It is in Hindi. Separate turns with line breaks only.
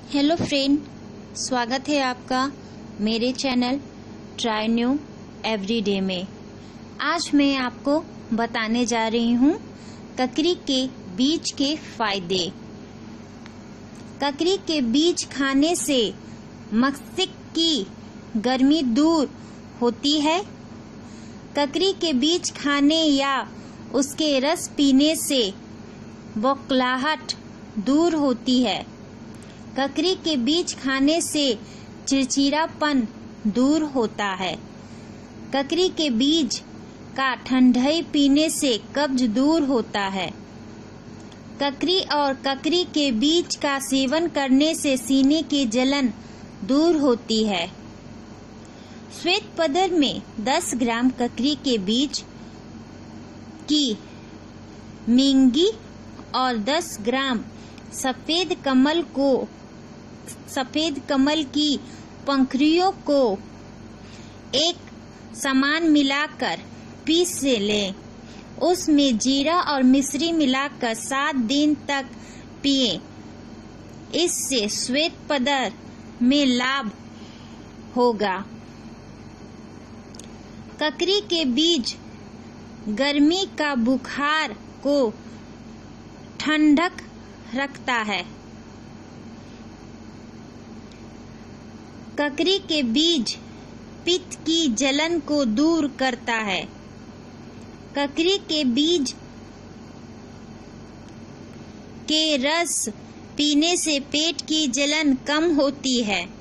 हेलो फ्रेंड, स्वागत है आपका मेरे चैनल ट्राई न्यू एवरीडे में। आज मैं आपको बताने जा रही हूँ ककड़ी के बीज के फायदे। ककड़ी के बीज खाने से मस्तिष्क की गर्मी दूर होती है। ककड़ी के बीज खाने या उसके रस पीने से बौखलाहट दूर होती है। ककड़ी के बीज खाने से चिड़चिड़ापन दूर होता है। ककड़ी के बीज का ठंडाई पीने से कब्ज दूर होता है। ककड़ी और ककड़ी के बीज का सेवन करने से सीने की जलन दूर होती है। श्वेत पदार्थ में 10 ग्राम ककड़ी के बीज की मेंगी और 10 ग्राम सफेद कमल की पंखुड़ियों को एक समान मिलाकर पीस लें। उसमें जीरा और मिश्री मिलाकर 7 दिन तक पिएं। इससे श्वेत पदार्थ में लाभ होगा। ककड़ी के बीज गर्मी का बुखार को ठंडक रखता है। ककड़ी के बीज पित्त की जलन को दूर करता है। ककड़ी के बीज के रस पीने से पेट की जलन कम होती है।